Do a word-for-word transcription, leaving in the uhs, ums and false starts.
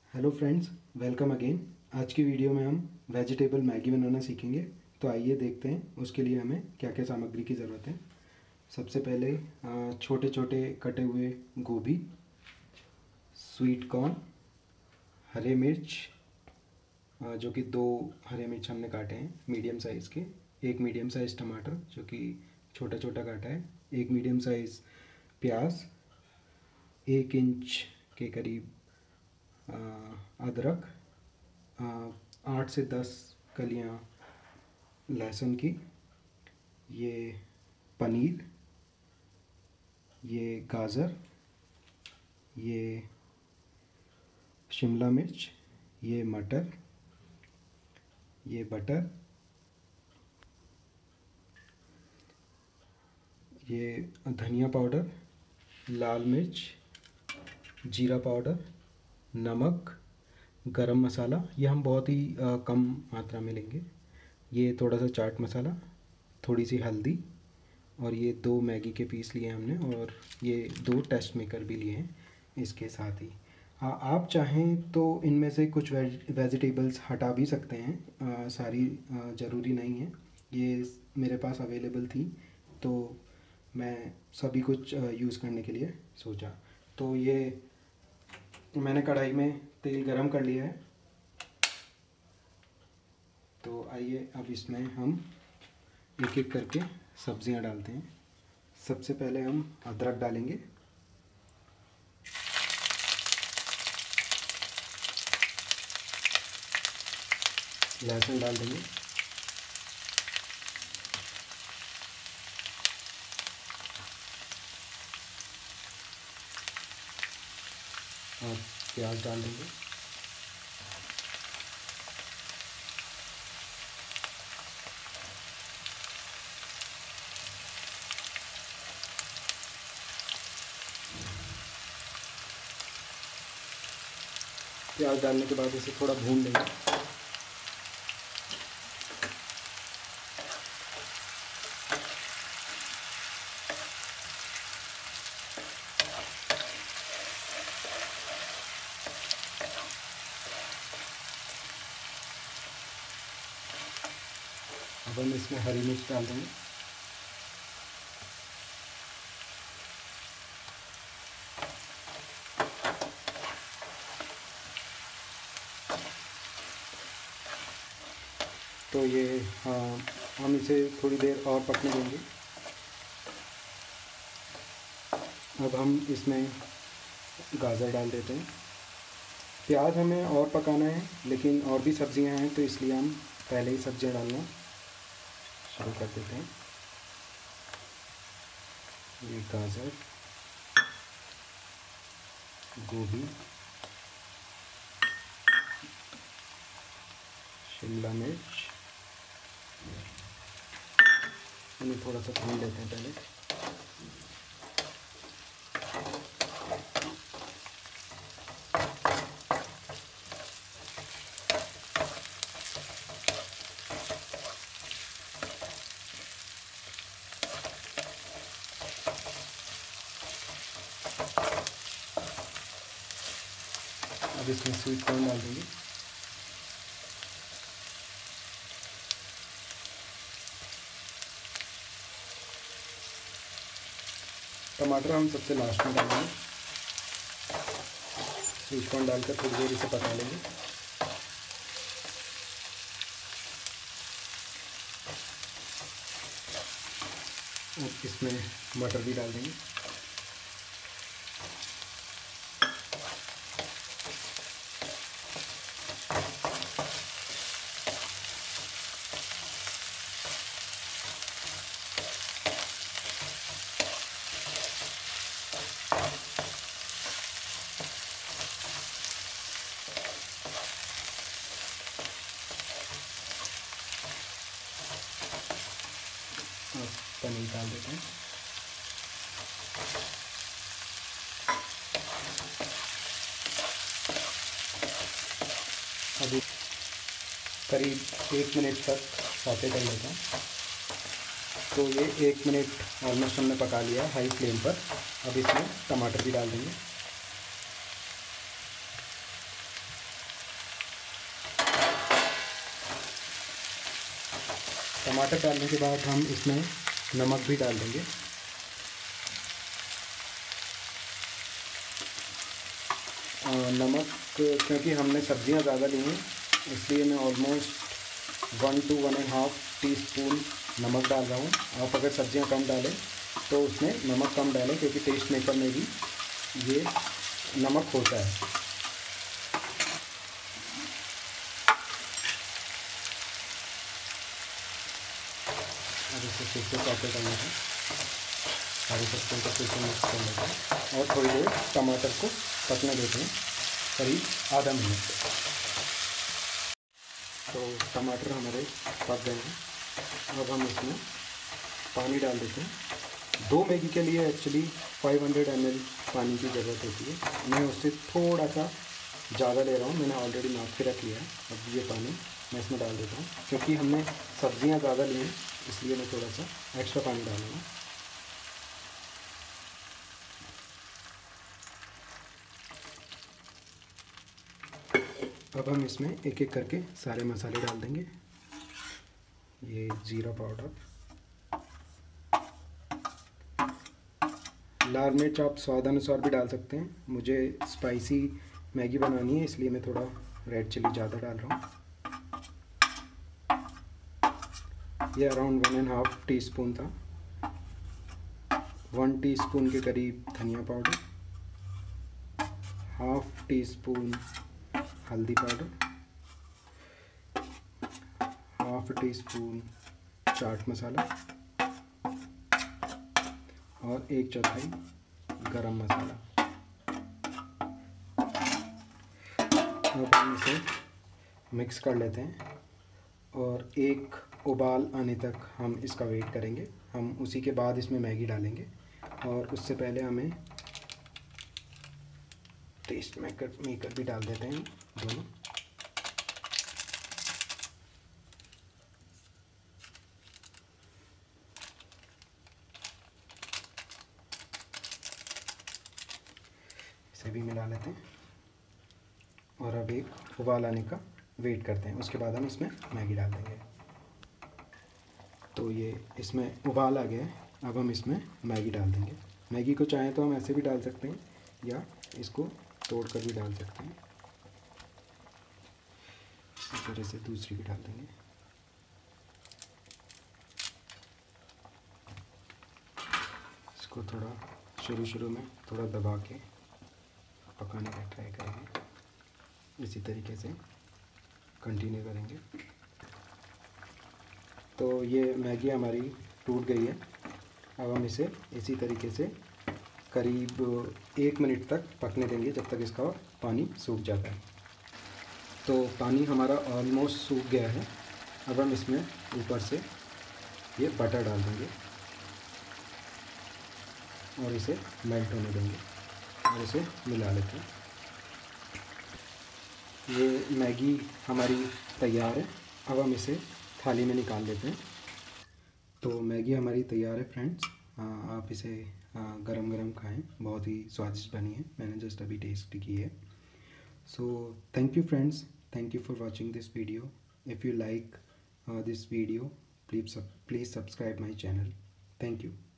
Hello friends, welcome again. आज की video में हम वेजिटेबल मैगी बनाना सीखेंगे। तो आइए देखते हैं उसके लिए हमें क्या क्या सामग्री की ज़रूरत है। सबसे पहले छोटे छोटे कटे हुए गोभी, स्वीट कॉर्न, हरे मिर्च, आ, जो कि दो हरे मिर्च हमने काटे हैं मीडियम साइज़ के, एक मीडियम साइज़ टमाटर जो कि छोटा छोटा काटा है, एक मीडियम साइज़ प्याज, एक इंच के करीब अदरक, आठ से दस कलियां लहसुन की, ये पनीर, ये गाजर, ये शिमला मिर्च, ये मटर, ये बटर, ये धनिया पाउडर, लाल मिर्च, जीरा पाउडर, नमक, गरम मसाला, ये हम बहुत ही आ, कम मात्रा में लेंगे, ये थोड़ा सा चाट मसाला, थोड़ी सी हल्दी, और ये दो मैगी के पीस लिए हमने, और ये दो टेस्ट मेकर भी लिए हैं इसके साथ ही। आ, आप चाहें तो इनमें से कुछ वेज वेजिटेबल्स हटा भी सकते हैं, आ, सारी ज़रूरी नहीं है। ये मेरे पास अवेलेबल थी तो मैं सभी कुछ यूज़ करने के लिए सोचा। तो ये मैंने कढ़ाई में तेल गरम कर लिया है। तो आइए अब इसमें हम एक एक करके सब्जियां डालते हैं। सबसे पहले हम अदरक डालेंगे, लहसुन डाल देंगे, और प्याज डाल देंगे। प्याज डालने के बाद इसे थोड़ा भून लेंगे। अब हम इसमें हरी मिर्च डाल देंगे, तो ये हाँ हम इसे थोड़ी देर और पकने देंगे। अब हम इसमें गाजर डाल देते हैं। प्याज हमें और पकाना है, लेकिन और भी सब्जियां हैं तो इसलिए हम पहले ही सब्जियां डालना शुरू कर देते हैं। ये गाजर, गोभी, शिमला मिर्च, इन्हें थोड़ा सा भून लेते हैं पहले। अब इसमें स्वीट कॉर्न डाल देंगे। टमाटर हम सबसे लास्ट में डालेंगे। स्वीट कॉर्न डालकर थोड़ी देर इसे पका लेंगे। और इसमें मटर भी डाल देंगे। और पनीर डाल देते हैं। अभी करीब एक मिनट तक सौते कर लेते हैं। तो ये एक मिनट ऑलमोस्ट हमने पका लिया है हाई फ्लेम पर। अब इसमें टमाटर भी डाल देंगे। टमाटर डालने के बाद हम इसमें नमक भी डाल देंगे। और नमक क्योंकि हमने सब्जियां ज़्यादा ली हैं इसलिए मैं almost one two one and half teaspoon नमक डाल रहा हूँ। आप अगर सब्जियां कम डालें तो उसमें नमक कम डालें, क्योंकि टेस्ट मेकर में भी ये नमक होता है। अब इसे फिर से सॉटे करना है, सारी सब्जियों को फिर से मिक्स कर लेते हैं और थोड़ी देर टमाटर को पकने देते हैं, करीब आधा मिनट। तो टमाटर हमारे पक गए हैं। अब हम इसमें पानी डाल देते हैं। दो मैगी के लिए एक्चुअली पाँच सौ एम एल पानी की ज़रूरत होती है। मैं उससे थोड़ा सा ज़्यादा ले रहा हूँ, मैंने ऑलरेडी नाप के रख लिया है। अब ये पानी मैं इसमें डाल देता हूँ, क्योंकि हमने सब्जियाँ ज़्यादा ली हैं इसलिए मैं थोड़ा सा एक्स्ट्रा पानी डालूँगा। अब हम इसमें एक एक करके सारे मसाले डाल देंगे। ये जीरा पाउडर, लाल मिर्च आप स्वाद अनुसार भी डाल सकते हैं। मुझे स्पाइसी मैगी बनानी है इसलिए मैं थोड़ा रेड चिली ज़्यादा डाल रहा हूँ। ये around one and half teaspoon था। वन टीस्पून के करीब धनिया पाउडर, हाफ टी स्पून हल्दी powder, half teaspoon chaat masala और एक चौथाई गरम मसाला। अब हम इसे मिक्स कर लेते हैं और एक उबाल आने तक हम इसका वेट करेंगे। हम उसी के बाद इसमें मैगी डालेंगे और उससे पहले हमें टेस्ट मेकर मेकर भी डाल देते हैं दोनों। इसे भी मिला लेते हैं और अब एक उबाल आने का वेट करते हैं। उसके बाद हम इसमें मैगी डाल देंगे। तो ये इसमें उबाल आ गया है। अब हम इसमें मैगी डाल देंगे। मैगी को चाहें तो हम ऐसे भी डाल सकते हैं या इसको तोड़कर भी डाल सकते हैं। इसी तरह से दूसरी भी डाल देंगे। इसको थोड़ा शुरू शुरू में थोड़ा दबा के पकाने का ट्राई करेंगे। इसी तरीके से कंटिन्यू करेंगे। तो ये मैगी हमारी टूट गई है। अब हम इसे इसी तरीके से करीब एक मिनट तक पकने देंगे, जब तक इसका पानी सूख जाता है। तो पानी हमारा ऑलमोस्ट सूख गया है। अब हम इसमें ऊपर से ये बटर डाल देंगे और इसे मेल्ट होने देंगे और इसे मिला लेते हैं। ये मैगी हमारी तैयार है। अब हम इसे थाली में निकाल लेते हैं। तो मैगी हमारी तैयार है फ्रेंड्स। आप इसे गरम गरम खाएं, बहुत ही स्वादिष्ट बनी है। मैंने जस्ट अभी टेस्ट की है। So thank you friends, thank you for watching this video. If you like this video, please please subscribe my channel. Thank you.